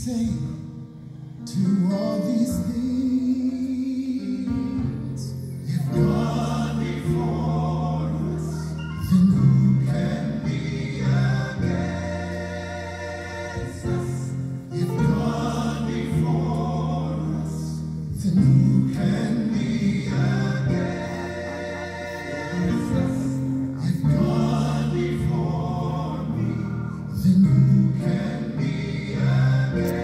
say to all these things? If God before us, then who can be against us? If God before us, then who can be against us? If God before me, then who can be against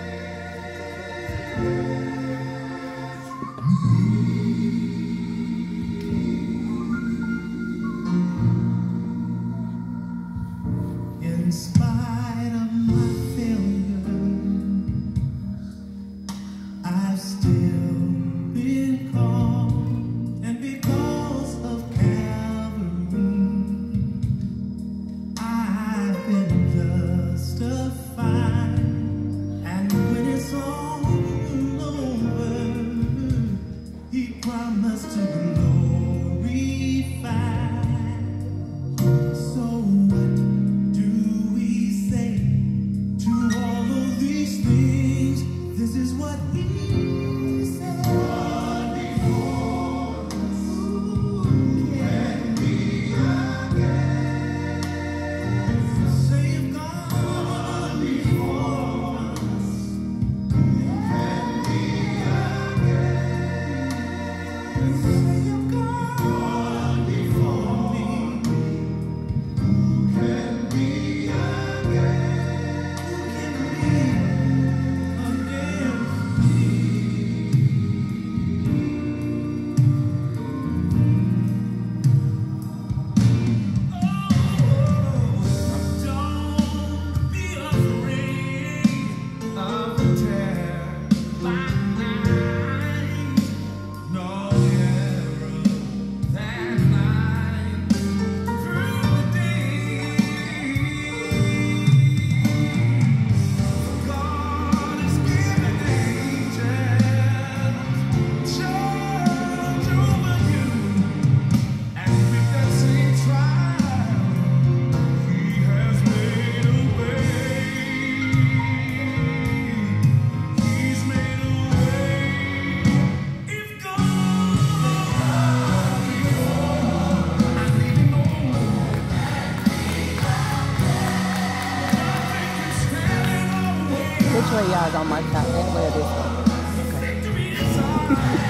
me? In spite of my failure, I've still been called, and because of Calvary, I've been justified. And when it's all over, He promised to glorify. So what do we say to all of these things? This is what He said. God before us, who can be against us? Say if God before us, who can be against us? Say if God before me, who can be against? Who can be against? Don't be afraid of the terror by night, nor the arrow that flies through the day. God has given angels charge over you, and with that same trial, He has made a way. He's made a way. If God before, I need to know nothing can stand in our way. Which way y'all gonna march out? That way or this way? Victory is ours.